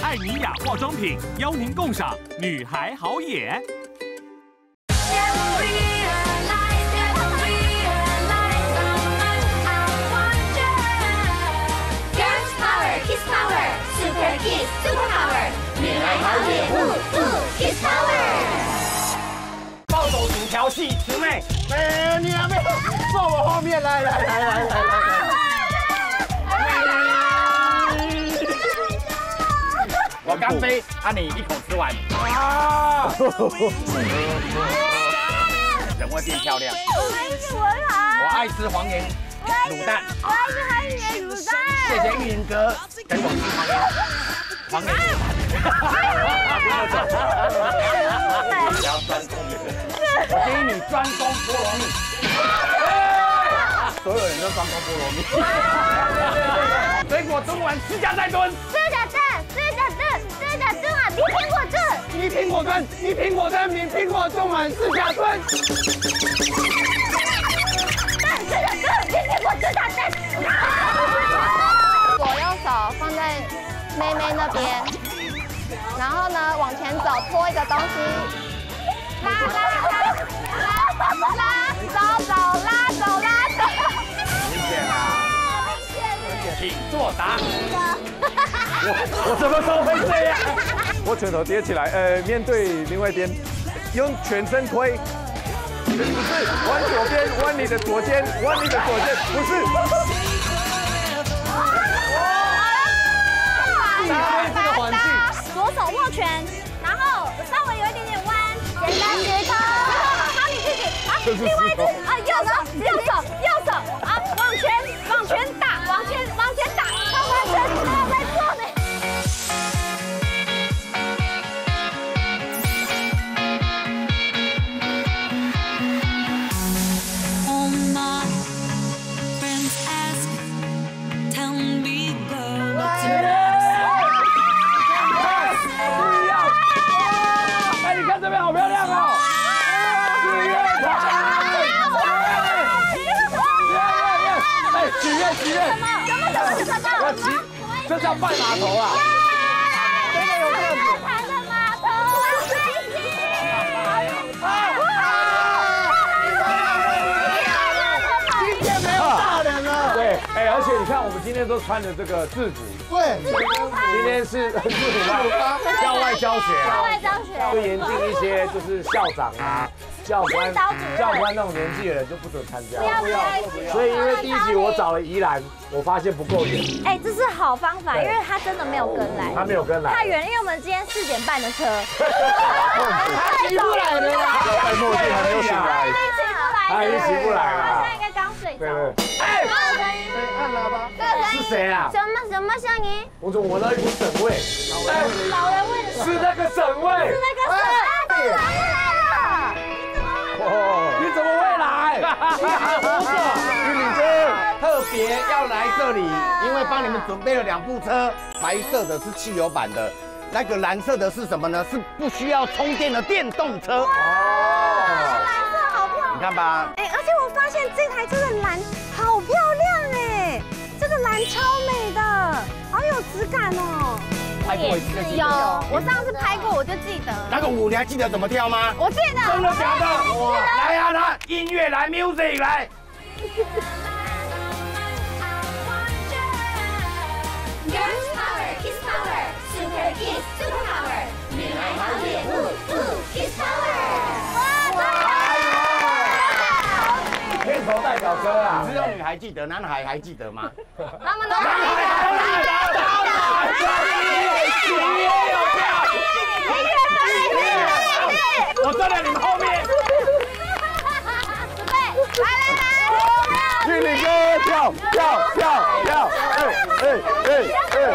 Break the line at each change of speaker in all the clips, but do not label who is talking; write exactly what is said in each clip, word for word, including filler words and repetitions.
艾米亚化妆品邀您共赏女孩好野。
Kiss Super Power， 女孩好野，呜呜 Kiss Power。
暴走组调戏师妹，哎，你还没有坐我后面，来来来来来来。我刚飞，啊你一口吃完。啊！人会变漂亮。
我爱吃文豪。
我爱吃黄岩卤蛋。
我爱吃黄岩卤蛋。
谢谢玉林哥跟我吃黄岩。 黄脸，不要专攻别人。我建议你专攻菠萝蜜。所有人都专攻菠萝蜜。水果中丸吃加再炖。
吃加炖，吃加炖，吃加炖啊！比苹果炖。
比苹果炖，比苹果炖，比苹果中丸吃加炖。
炖吃加炖，比苹果吃加炖。左右手放在。 妹妹那边，然后呢，往前走，拖一个东西，拉拉拉拉拉，走走拉走拉走。
明显啊！请作答。我我什么时候会这样？
我拳头叠起来，呃，面对另外一边，用全身推，不是弯左边，弯你的左肩，弯你的左肩，不是。
搭配这个环境，
左手握拳，然后稍微有一点点弯，简单结构，好你自己，啊，另外一只啊，右手，右手，右手，啊，往前，往前打，往前，往前打，超完全，我在做呢。
这边好漂亮哦！许愿哎，许愿许愿！
什么什么什么什么？
要骑，这叫拜码头啊！真的有这样子。
弹的码头，飞机。
今天没有大人了。
对，哎，而且你看，我们今天都穿的这个制服。
对，
今天是制服啊，校外教学，
校外教学，
就严禁一些就是校长啊、教官、教官那种年纪的人就不准参加。
不要不要不要。
所以因为第一集我找了宜兰，我发现不够远。
哎，这是好方法，因为他真的没有跟来。
他没有跟来。
太远，因为我们今天四点半的车。
他起不来了啦！
戴墨镜还没有醒来，他已经起不来了。
他应该刚睡着。
对对。
哎，按喇叭。
这个声音
是谁啊？
什么什么声音？
我怎么闻到一股省味？
老人味。
是那个省味。
是那个省味。来了。
哦，你怎么会来？
玉林哥特别要来这里，因为帮你们准备了两部车，白色的是汽油版的，那个蓝色的是什么呢？是不需要充电的电动车。
哦，蓝色好漂亮。
你看吧，
哎，而且我发现这台车的蓝好漂亮哎，这个蓝超美的，好有质感哦。
拍过一次记得
有，我上次拍过，我就记得。
那个舞你还记得怎么跳吗？
我记得。
真的假的？哇！来啊，来，音乐来 ，music 来。
Girls Power Kiss Power Super Kiss Super Power， 女孩好野，呜呜 Kiss Power。
片头代表歌啊，
只有女孩记得，男孩还记得吗？
他们都。
男孩还记得，当然，你也有跳。我站在你们后面。
准备，来来来，
玉林哥跳跳跳跳，哎哎哎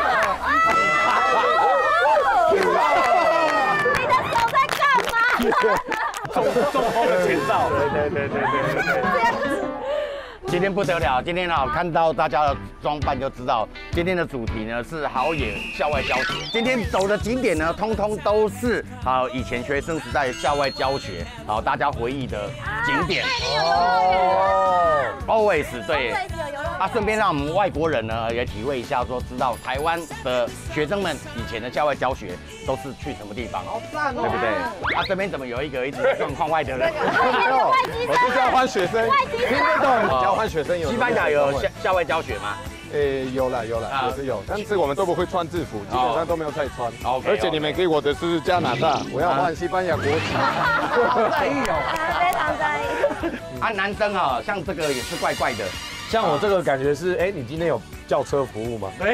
哎！
你的手在干嘛？
中中风的前兆，对对对对对对。
今天不得了，今天啊看到大家的装扮就知道，今天的主题呢是好野校外教学。今天走的景点呢，通通都是啊以前学生时代校外教学，好大家回忆的景点。
那里有游乐园。
Always 对。
Always 有游乐园。
啊，顺便让我们外国人呢也体会一下，说知道台湾的学生们以前的校外教学都是去什么地方，好赞哦，对不对？啊，这边怎么有一个一直状况外的人？
我是交换学生，听得懂？交换学生有。
西班牙有校校外教学吗？
诶，有了有了，也是有，但是我们都不会穿制服，基本上都没有在穿。而且你们给我的是加拿大，我要换西班牙国籍。
在意哦，
非常在意。
啊，男生啊，像这个也是怪怪的。
像我这个感觉是，哎，你今天有叫车服务吗？
对，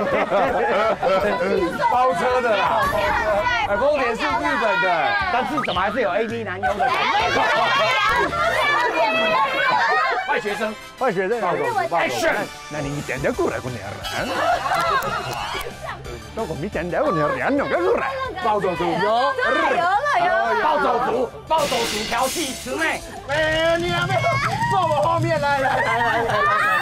包车的啦，哎，丰田是日本的，
但是怎么还是有 A V 男优的感觉？坏学生，
坏学生，
哎是，
那你点点过来过年了，那我们点点过年了，两个过来，暴走族有，
有了有了，
暴走族，暴走族调戏姊妹，哎，你还没坐我后面来来来来来来。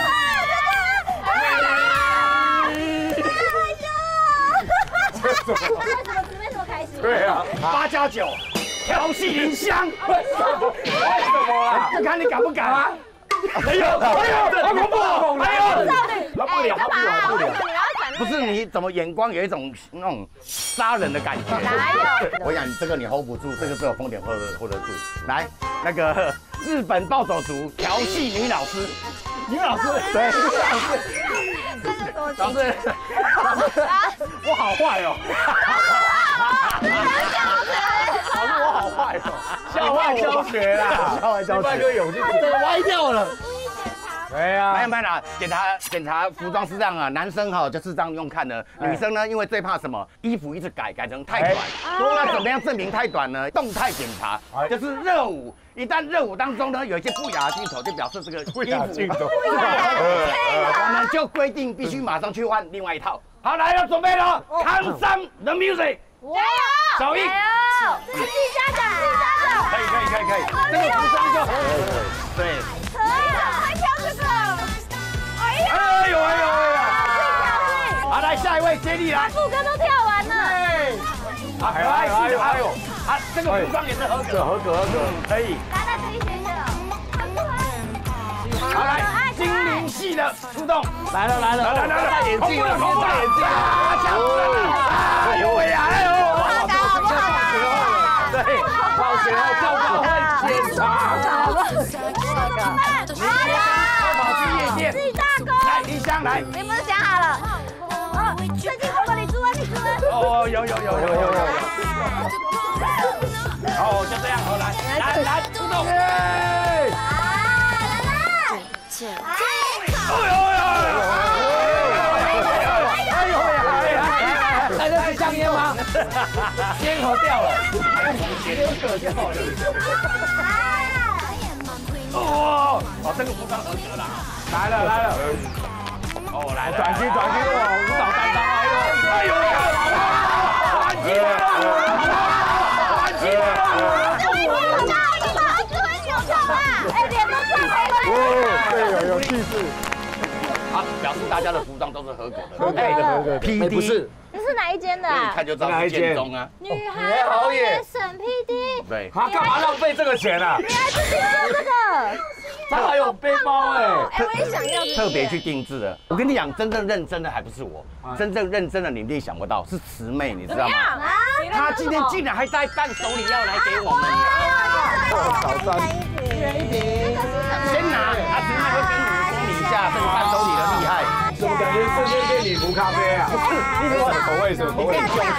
为什么姊妹这么开心？
对啊，八加九，调戏林香，为什么？为什么啊？不看你敢不敢啊？哎呦，哎呦，好恐怖哦！哎呦，
他不了，他不了，不了。
不是你怎么眼光有一种那种杀人的感觉？
哪有？
我想这个你 hold 不住，这个只有丰田 hold 得 hold 得住。来，那个日本暴走族调戏女老师，女老师，对，女老师。 老师，我好坏哦！老师，我好坏哦！
校外教学啦，
校外教学，
哥勇气，
这个歪掉了。
对呀，
没有没有啦，检查检查服装是这样啊，男生哈就是这样用看的，女生呢因为最怕什么，衣服一直改改成太短，那怎么样证明太短呢？动态检查就是热舞。 一旦热舞当中呢有一些不雅镜头，就表示这个
不雅镜头，
我们就规定必须马上去换另外一套。好，来了，准备了 ，Count down the music，
加油！
小英，
这是自己家长，自己家长。
可以可以可以可以，这个服装就对。
可以了，还挑这个。哎呀！
哎呦哎呦哎呦！好，来下一位接力来。
副歌都跳完了。
啊，可爱系的还有啊，这个服装也是合格，
合格合格，
可以。
来来这一学学了，很可爱。
好来，精灵系的出动，
来了来了来了，戴眼镜了，戴眼镜
啊，抢了！哎呦喂呀，哎呦，
好高好高。
对，
保险后就要会检查。
好了，
跑去夜店，
自己大哥。
来，林香来，
你不是讲好了？哦，最近如果你朱恩，你朱恩。
哦，有有有有有有。哦，就这样，好来，来来出动。
哎这是香烟吗？烟盒掉了，烟盒掉了。
哦，哦，这个服装合格啦，
来了来了。
哦，来了，
转机转机，哇，舞蹈担当来了。
哎呦，转机来了，转机来了。
哎，脸都转回来了。
哦，对，有有气势。
好，表示大家的服装都是合格的。
合格了。
合格
P D
不是，
这是哪一间的啊？
一看就知道是建中啊。
女孩好野省 P D。
对。
他干嘛浪费这个钱啊？
女孩自己做这个。
他还有背包哎。
哎，我也想要。
特别去定制的。我跟你讲，真正认真的还不是我，真正认真的你一定想不到，是慈妹，你知道吗？
啊！
她今天竟然还带伴手礼要来给我们。
早餐。
先拿，啊，慈妹会跟你们说明一下这个伴手礼的厉害。
怎么感觉瞬间变礼服咖啡啊？
什么口味？什么口味？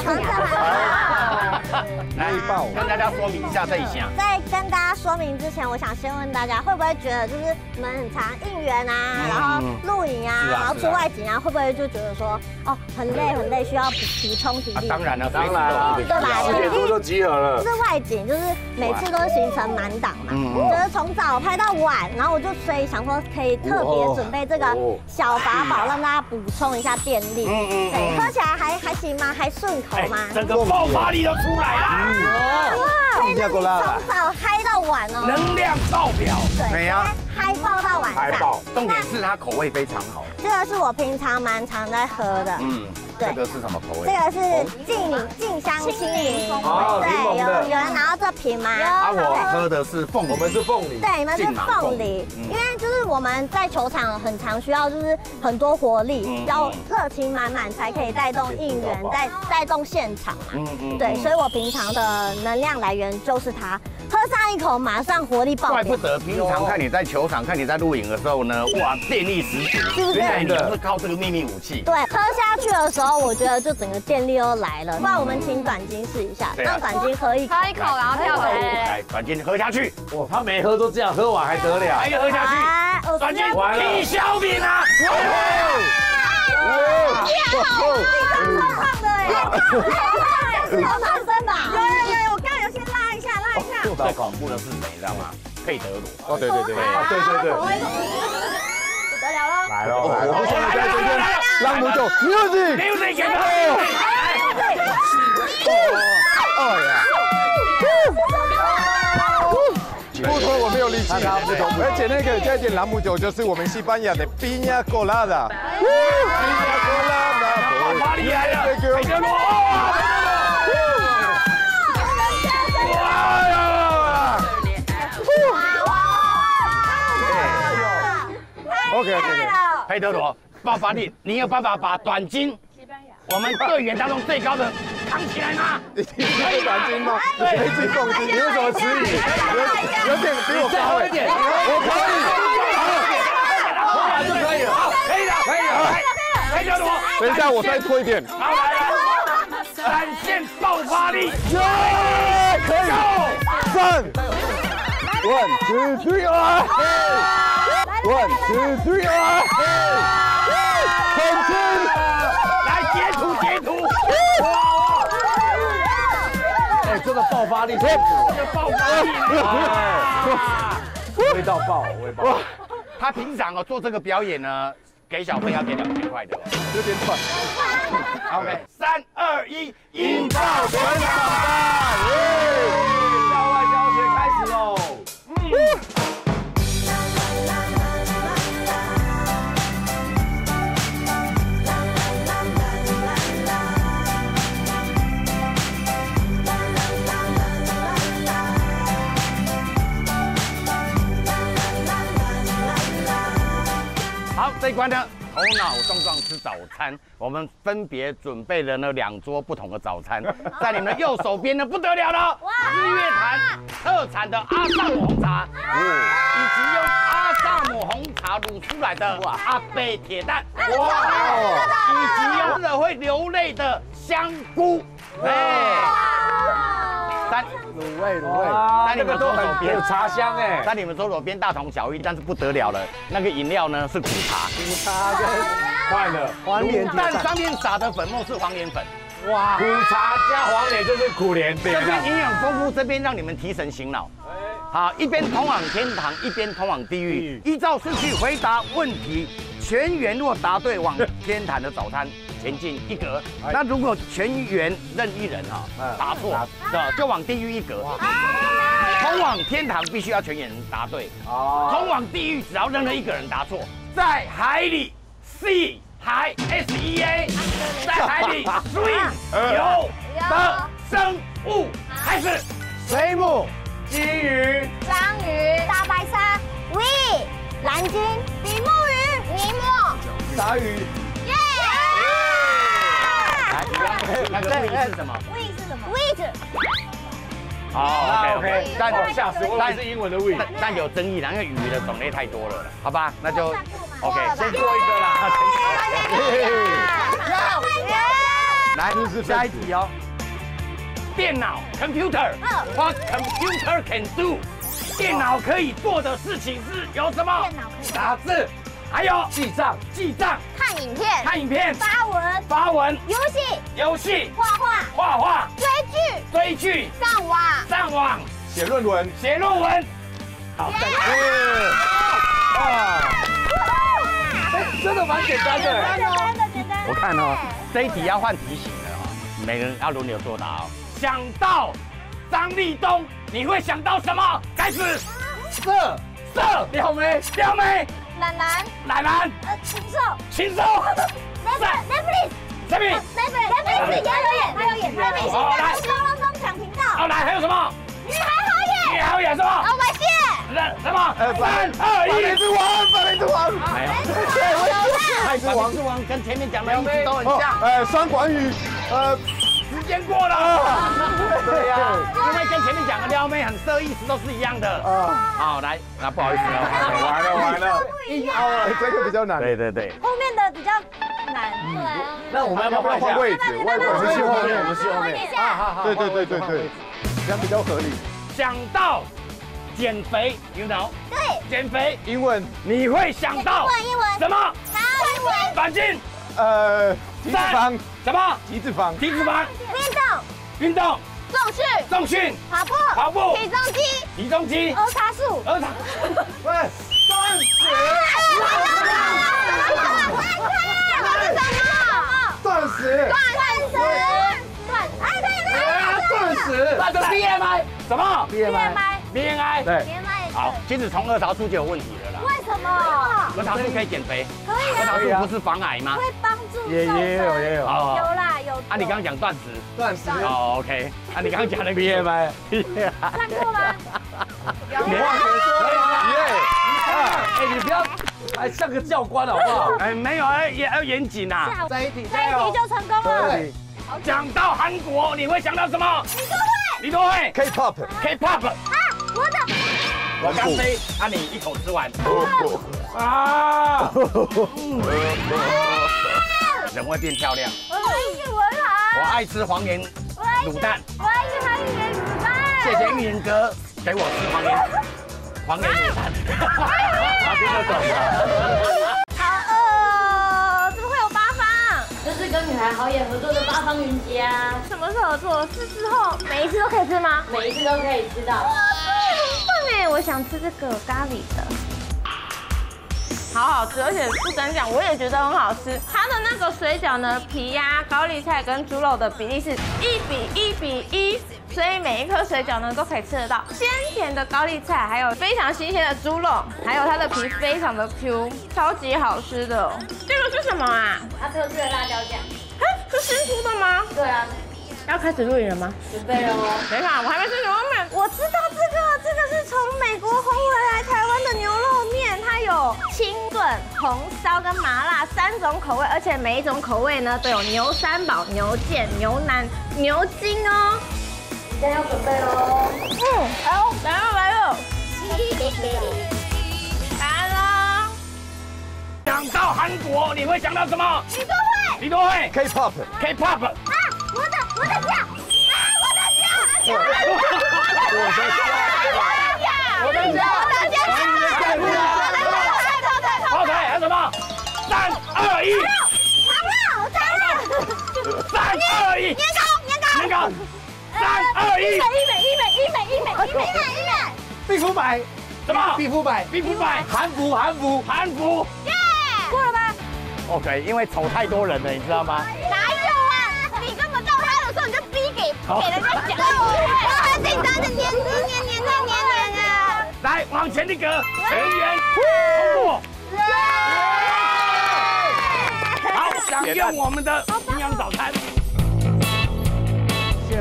来，跟大家说明一下这一项。
在跟大家说明之前，我想先问大家，会不会觉得就是你们很常应援啊，然后录影啊，然后出外景啊，会不会就觉得说哦很累很累，需要补充体力？
当然了，
当然，
对吧？
四点多就集合了。
就是外景，就是每次都是行程满档嘛，就是从早拍到晚，然后我就所以想说可以特别准备这个小法宝，让大家补充一下电力。嗯嗯，对，喝起来还还行吗？还顺口吗？
整个爆发力都出来啦！
哇，可以让你从早嗨到晚哦，
能量爆表。
对呀，嗨爆到晚上。
重点是它口味非常好。
这个是我平常蛮常在喝的。嗯。
这个是什么口味？
这个是静柠静香青柠，对，有有人拿到这瓶吗？
啊，我喝的是凤梨，
我们是凤梨，
对，你们是凤梨，因为就是我们在球场很常需要就是很多活力，要热情满满才可以带动应援，带带动现场嘛。嗯嗯。对，所以我平常的能量来源就是它，喝上一口马上活力爆表。
怪不得平常看你在球场、看你在录影的时候呢，哇，电力十足，
是不是？
你就是靠这个秘密武器。
对，喝下去的时候，我觉得就整个电力都来了。不然我们请短金试一下，让短金喝一口，
喝一口，然后跳回来。
来，短金喝下去。
哇，他没喝都这样，喝完还得了？
还要喝下去。短金，李小敏啊！
哇！天好，胖胖的哎，是好男生吧？有有有，我刚有先拉一下，拉一下。
最恐怖的是谁，你知道吗？佩德罗。
哦，对对对，对对对。
不得了了。
来喽来喽！现在在这边，朗姆酒 music，music， 哦呀！不拖我没有力气，而且那个这一点朗姆酒就是我们西班牙的 piña colada。piña colada，
巴黎来了，佩德罗。哇呀 ！OK OK， 佩德罗，爆发力，你有办法把短金，我们队员当中最高的扛起来吗？
你听过短金吗？对，可以自己动，你有什么迟疑？有有点比我高一点，我可以，我马上就可以了，
可以了，可以了，佩德罗，
等一下我再拖一点，
好来了，展现爆发力，
耶，可以，三 ，one two three， 啊，one two three， 啊，很轻，
来截图截图。
哎，真的爆发力，这
个爆发力，
味道爆，味爆。哇，
他平常哦做这个表演呢，给小费要给两千块的，
有点快。
OK， 三二一，引爆全场！
校外教学开始喽。嗯。
好，这一关呢，头脑壮壮吃早餐。我们分别准备了呢两桌不同的早餐，在你们的右手边呢不得了了，日月潭特产的阿萨姆红茶，以及用阿萨姆红茶卤出来的阿贝铁蛋，哇，以及用了会流泪的香菇，哎。三
卤味卤味，
在你们左手边
有茶香哎，
在你们左手边大同小异，但是不得了了，那个饮料呢是苦茶，
苦茶跟
快了，
黄连
但上面撒的粉末是黄连粉，
哇，苦茶加黄连就是苦连饼，
这边营养丰富，这边让你们提神醒脑。好，一边通往天堂，一边通往地狱，依照顺序回答问题，全员若答对往天堂的早餐前进一格，那如果全员任一人哈答错的就往地狱一格。通往天堂必须要全员答对，通往地狱只要任何一个人答错。在海里 ，sea 海 S E A， 在海里 swim 游的生物开始，
水母、
金鱼、
章鱼、
大白鲨 ，we 蓝鲸、比目鱼、尼莫、
鲨鱼。
耶！
来，那个 we 是什么
？we 是什么 ？we 字。
好 ，OK OK， 但
吓死我，但是英文的 we，
但但有争议啦，因为鱼的种类太多了，好吧，那就 OK，
先过一个啦。
来，下一题哦。电脑 computer，what computer can do？ 电脑可以做的事情是有什么？打字，还有
记账，
记账，
看影片，
看影片，
发文，
发文，
游戏，
游戏，
画画，
画画，
追剧，
追剧，
上网，
上网，
写论文，
写论文。好，再来。
啊！
真的蛮简单的。
简单的，简单。
我看哦，这一题要换题型的哦，每个人要轮流作答哦。想到张立东，你会想到什么？开始。
色
色，
撩妹，
撩妹，
懒懒，
懒懒，
呃，禽兽
禽兽。
，Netflix，Netflix，
这边
Netflix，Netflix 也有演，他有演，他有明星的高中中奖频道。
好，来还有什么？
女孩好演，
你还会演什么？
老白蟹，
人什么？
呃，
三二一，
之王，芭蕾之王，
没有，太之王之王跟前面讲的一直都很像。
呃，双管语，呃，
时间过了。对呀，因为跟前面讲的撩妹很色，意思都是一样的。啊，好，来，那不好意思了，
完了完了，硬凹了，这个比较难。
对对对。
后面的比较难。对啊。
那我们要不要
换位置？外位置去后面，
我们去后面。
好
好好。
对对对对对，这样比较合理。
想到减肥 ，you know？
对。
减肥，
英文，
你会想到
英文英文。
什么？
好，英文。
反镜。
呃，体脂肪，
什么？
体脂肪，
体脂肪。
运动。
运动。
重训。
重训。
跑步。
跑步。
体重机。
体重机。
儿茶素。
儿茶。
喂，断食。断食。
断食。断。哎，对对。
断食。
那个 B M I
什么
B M I
B M I。
对。
B M I。
好，其实从儿茶素就有问题了啦。
为什么？
儿茶素可以减肥。
可以
儿茶
啊。
素不是防癌吗？
会帮助。
也也有也有。
有啦有。
啊，你刚刚讲断食。
断食。
哦 ，OK。啊，你刚刚讲那个 B M I。
看过吗？有。
化学生。耶。
哎，你不要还像个教官好不好？
哎，没有，哎，也要严谨呐。
这一题
这一题就成功了。
对。
讲到韩国，你会想到什么？
你都会。
你都会。
K-pop。
K-pop。
啊，我的。
我刚飞，啊，你一口吃完。
啊！
人会变漂亮。
我爱吃文海。
我爱吃黄岩卤蛋。
我爱吃韩语卤蛋。
谢谢玉林哥给我吃黄岩黄岩卤蛋。啊，这个懂了。
好饿哦，怎么会有八方？
这是跟女孩好野合作的八方云集啊，
什么时候做？是之后每一次都可以吃吗？
每一次都可以吃到。
哇，这很棒哎！我想吃这个咖喱的。好好吃，而且不敢讲，我也觉得很好吃。它的那个水饺呢，皮呀、高丽菜跟猪肉的比例是一比一比一，所以每一颗水饺呢都可以吃得到鲜甜的高丽菜，还有非常新鲜的猪肉，还有它的皮非常的 Q， 超级好吃的。这个是什么啊？
它特制的辣椒酱。
啊，是新出的吗？
对啊，
要开始录影了吗？
准备喽。
等一下，我还没吃牛肉面。我知道这个，这个是从美国红回来台湾的牛肉面，它有清炖、红烧跟麻辣三种口味，而且每一种口味呢都有牛三宝、牛腱、牛腩、牛筋哦。
现在要准备喽。
嗯，哎呦，来了来了，来了。
想到韩国，你会想到什么？
你都会。
你都会。
K-pop。
K-pop。
啊，我的我的脚，啊，我的脚，
我的脚，
我的脚，我的脚，
抛台还有什么？三二一，
好了，来了，
三二一，
年糕，年糕，
年糕，三二一，
医美，医美，医美，医美，医美，医美，医美，
皮肤白，
什么？
皮肤白，
皮肤白，
韩服，韩服，
韩服。
耶，过了吗？
OK， 因为丑太多人了，你知道吗？
哪有啊？你根本到他的时候你就逼给给人家讲，我很紧张的，黏黏黏黏的黏黏的。
来，往前一格，全员通过。好，享用我们的营养早餐。先。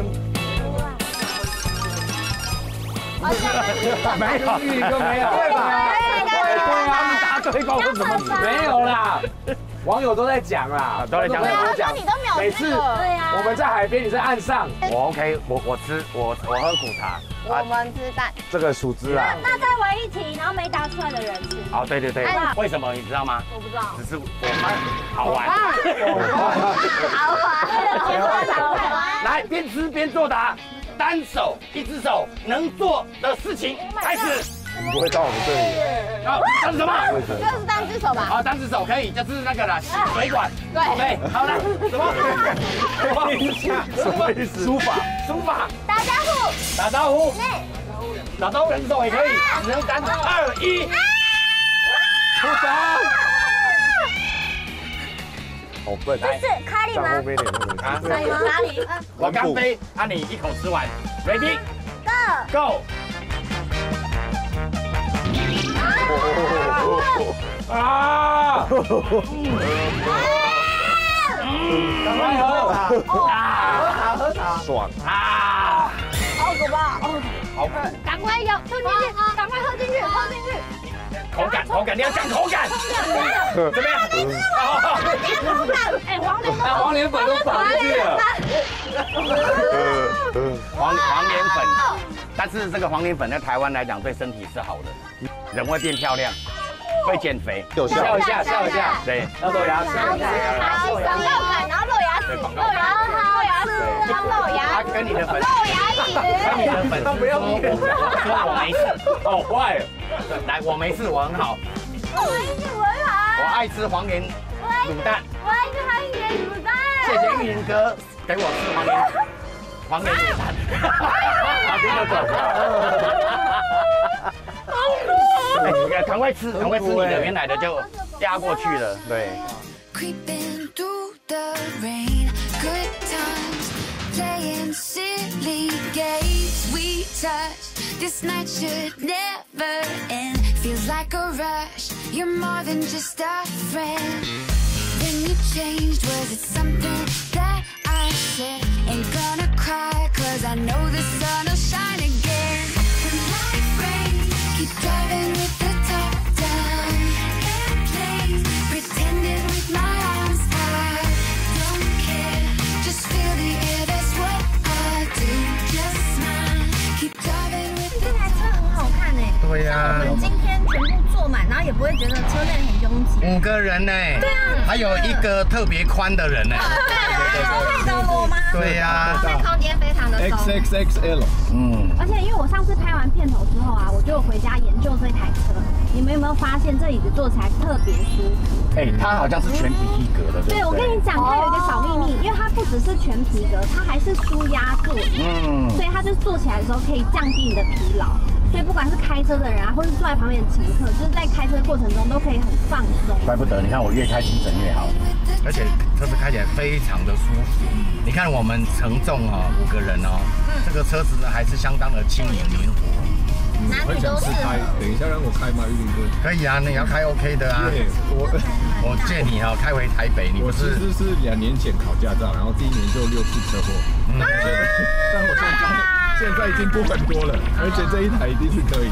没有，
玉林哥没有，
对吧？
对啊，答对光是什么？
没有啦，网友都在讲啦，
都在讲
对啊，说你都没有
每次
对呀，
我们在海边，你在岸上，
我 OK， 我我吃我我喝苦茶。
我们吃蛋。
这个薯汁啊，
那再玩一题，然后没答出来的人吃。
哦，对对对，为什么你知道吗？
我不知道。
只是我们好玩。
好玩，好玩。
来，边吃边作答，单手一只手能做的事情开始。
你不会到我们这里。
好，这是什么？
这是单只手吧？
好，单只手可以，就是那个啦，洗水管。
对
对，好来，什么？
什么意思？书法。
书法。
打招呼。
打招呼。
对。
打招呼人手也可以，只能单二一。出手。
好笨。
这是咖喱吗？
站后面一点都没
啊
事。
咖喱吗？咖喱。
我刚飞，啊你一口吃完 ，ready
Go。
go。
啊！赶快喝
啊，
喝茶，
爽。
啊，
好可怕！
好，
赶快咬，吞进去，赶快喝
进去，扣进去。
口感，口感，你要讲口感。怎么样？
口感，哎，黄连，
那黄连粉都跑进去了。
黄黄连粉，但是这个黄连粉在台湾来讲对身体是好的，人会变漂亮，会减肥。
笑一下，笑一下，
对，
要露牙齿。
好，广告感，然后露牙齿，露牙齿，露牙齿，然后露牙，
他跟你的粉，
露牙齿，
跟你的粉，
他不要
我我我没事，
好坏。
来，我没事，我很好。
我没事，我很好。
我爱吃黄连卤蛋。
我爱吃黄连卤蛋。
谢谢玉林哥给我吃黄连黄连卤蛋。
哪边就走。
好酷！哎，赶快吃，赶快吃你的，原来的就压过去了。对。
Creeping through the rain, good times, playing silly games we touch. This night should never end. Feels like a rush. You're more than just a friend. Then you changed. Was it something that I said? Ain't gonna cry, cause I know the sun will shine again. When life rains, keep driving with the top down. Airplanes, pretending with my arms out. Don't care, just feel the air, that's what I do. Just smile, keep driving with the
这台车很好看哎。
对呀。
我们今天全部坐满，然后也不会觉得车内很拥挤。
五个人呢。对啊。还有一个特别宽的人呢。
对啊，配的罗吗？
对呀。
空间非常的松。
X X X L。嗯。
而且因为我上次拍完片头之后啊，我就回家研究这台车。你们有没有发现这椅子坐起来特别舒服？
哎，它好像是全皮革的。
对，我跟你讲，它有一个小秘密，因为它不只是全皮革，它还是舒压座椅。嗯。所以它就是坐起来的时候可以降低你的疲劳。所以不管是开车的人啊，或是坐在旁边的乘客，就是在开车过程中都可以很放松。
怪不得，你看我越开精神越好，而且车子开起来非常的舒服。你看我们承重哦，五个人哦，这个车子呢还是相当的轻盈灵活。
男女都是。
等一下让我开吗，玉林哥？
可以啊，你要开 OK 的啊。
我
我借你哦，开回台北，你不是？
我其实是两年前考驾照，然后第一年就六次车祸。嗯。但我现在现在已经不很多了，而且这一台一定是可以。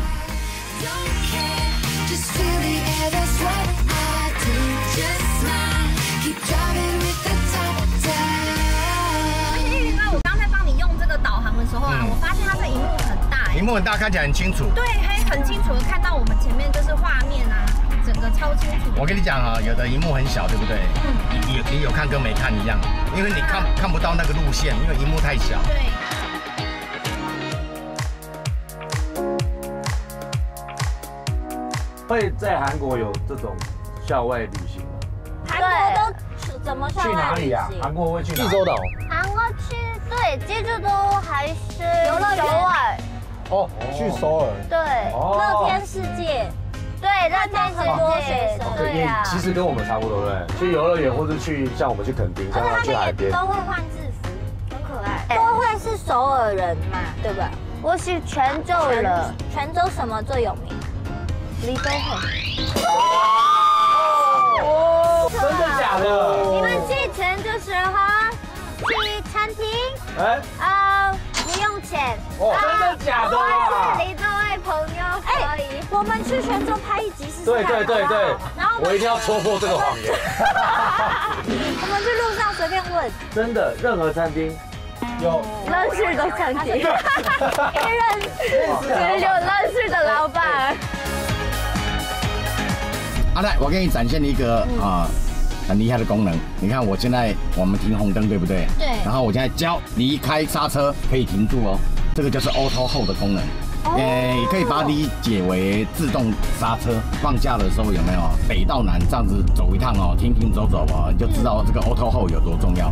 那我刚才帮你用这个导航的时候啊，我发现它这荧幕很大，
荧幕很大，看起来很清楚。
对，可以很清楚的看到我们前面就是画面啊，整个超清楚。
我跟你讲啊，有的荧幕很小，对不对？嗯。你你有看跟没看一样，因为你看看不到那个路线，因为荧幕太小。
对。
会在韩国有这种校外旅行吗？
韩国都怎么
去哪里啊？韩国会去济
州岛。
韩国去对，济州都还是游乐园。
哦，去首尔。
对，乐天世界。对，乐天世界。对呀。
其实跟我们差不多，对不对？去游乐园或者去像我们去垦丁，像去海边。
都会换制服，很可爱。都会是首尔人嘛，对吧？我是泉州人。泉州什么最有名？梨州粉。
哦，真的假的？
你们去泉州时候去餐厅，
哎，
啊，不用钱。
哦，真的假的？
我是梨州爱朋友，可以。我们去泉州拍一集试试看。
对对对对。
然后
我一定要戳破这个谎言。
我们去路上随便问。
真的，任何餐厅。有
认识的餐厅，一认识，只有认识的老板。
啊，来，我给你展现一个啊、呃、很厉害的功能。你看，我现在我们停红灯，对不对？
对。
然后我现在教离开刹车可以停住哦，这个就是 Auto Hold 的功能。哦。诶，也可以把它理解为自动刹车。放假的时候有没有北到南这样子走一趟哦，停停走走哦，你就知道这个 Auto Hold 有多重要。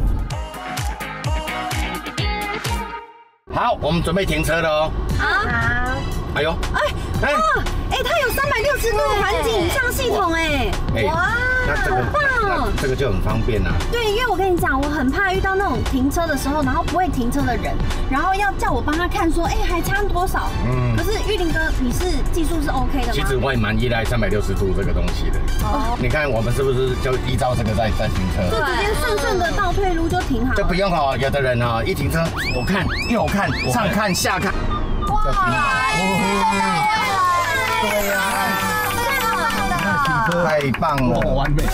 好，我们准备停车了哦。
好。
哎呦。
哎。哇，哎，它有三百六十度环景影像系统，哎。哇，
那这个
好棒哦。
这个就很方便啊。
对，因为我跟你讲，我很怕遇到那种停车的时候，然后不会停车的人，然后要叫我帮他看说，哎，还差多少？嗯。可是玉林哥，你是技术是 OK 的吗？
其实我也蛮依赖三百六十度这个东西的。哦。你看我们是不是就依照这个在在停车？
就直接顺顺的倒退路就停好。
就不用哦，有的人哦，一停车左看右看上看下看。哇！ 对呀，太棒了，
完美。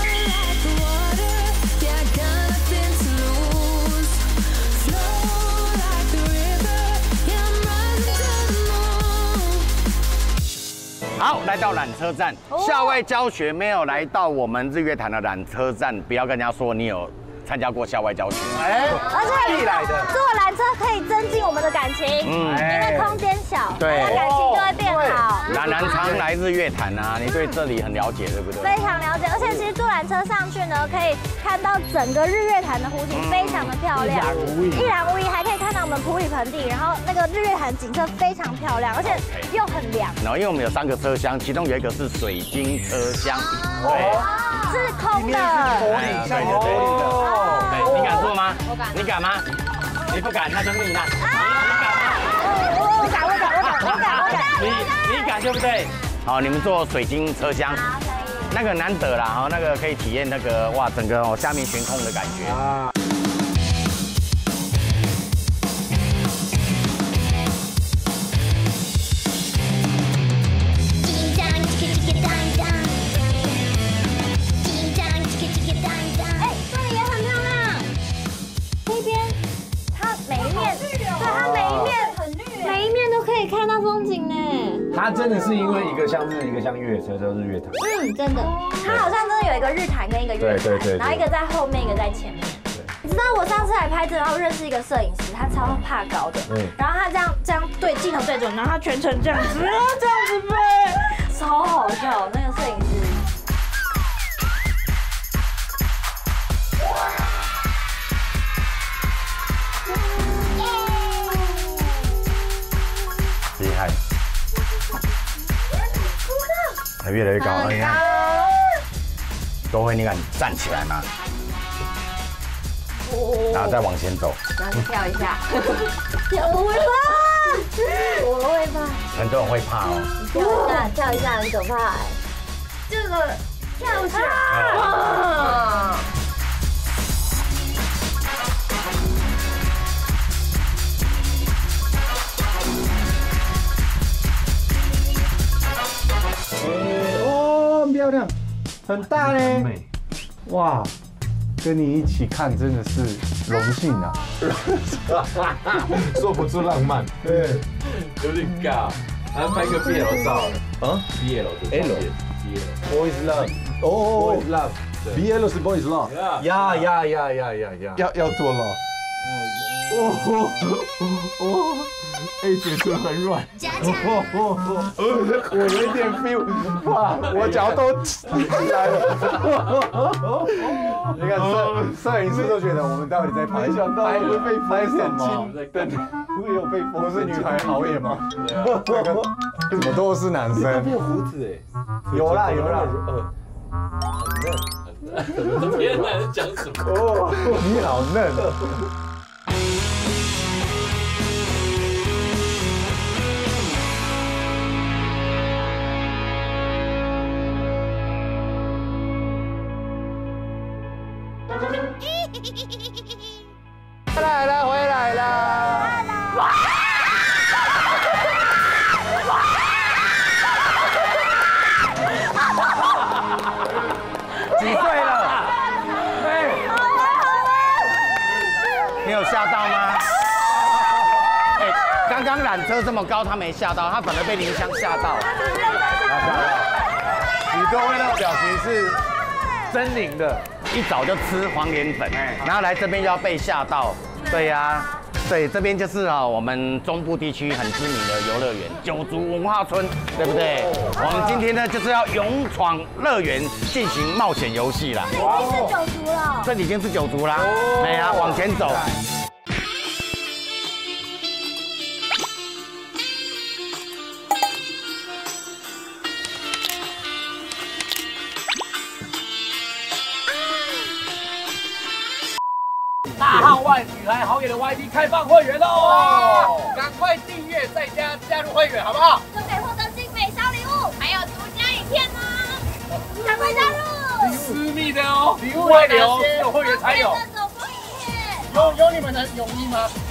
好，来到缆车站，校外教学没有来到我们日月潭的缆车站，不要跟人家说你有参加过校外教学。哎，
而且
必来的，
坐缆车可以增进我们的感情，嗯，因为空间小，
对，
大家感情就会变好。
楠楠常来日月潭啊，你对这里很了解，对不对？
非常了解，而且其实坐缆车上去呢，可以看到整个日月潭的湖景，非常的漂亮，一览无遗，还可以看到我们埔里盆地，然后那个日月潭景色非常漂亮，而且又很凉。
然后因为我们有三个车厢，其中有一个是水晶车厢，对，
是空的，
玻璃，像玻璃的。对，你敢坐吗？我敢。你敢吗？你不敢，那就你啦。你敢吗？
我敢，我敢，我敢，我敢，我敢。
你你敢对不对？好，你们坐水晶车厢，那个难得啦，哈，那个可以体验那个哇，整个哦下面悬空的感觉。啊。
看到风景呢，
它真的是因为一个像日，一个像越野车，叫日月潭。
嗯，真的，它好像真的有一个日潭跟一个月潭，
对对对，
然后一个在后面，一个在前面。你知道我上次来拍照，然后认识一个摄影师，他超怕高的，嗯，然后他这样这样对镜头对准，然后他全程这样子，这样子拍，超好笑，那个摄影师。
厉害，还越来越高，你看，多辉，你敢站起来吗？然后再往前走，
然后跳一下，
我会怕，我会怕，
很多人会怕哦。
跳一下，跳一下很可怕，这个跳下，哇！
哦，很漂亮，很大嘞，美，哇，跟你一起看真的是荣幸啊，说不出浪漫，对，
有点尬，安排一个 B L 照了，啊 ，B L 的 L，B
L，Boys Love，哦，Boys Love，B L 是 Boys Love，呀呀呀呀呀呀，要要做了，哦哦。 哎，嘴唇很软，我有一点 feel， 哇，我脚都起来了。你看摄摄影师都觉得我们到底在拍，没想到会被拍什么？对，会有被封。我是女孩好野吗？怎么都是男生？没有胡子哎，有啦有啦，
很嫩，很嫩。天哪，讲什么？
哦，你好嫩。 来了，回来了！几岁了？对，
你有吓到吗？哎，刚刚缆车这么高，他没吓到，他反而被林香吓到。
他吓到。许多威的表情是狰狞的。
一早就吃黄连粉，然后来这边就要被吓到。对呀、啊，对，这边就是啊我们中部地区很知名的游乐园九族文化村，对不对？我们今天呢就是要勇闯乐园进行冒险游戏啦。
这已经是九族了，
这里已经是九族啦。哎呀，往前走。
大号外女孩好野的 Y T 开放会员喽！赶快订阅再加加入会员，好不好？
就可以获得精美小礼物，还有独家影片呢！赶快加入！
私密的哦，礼物会留，只有会员才有。
走风影片，
有有你们的泳衣吗？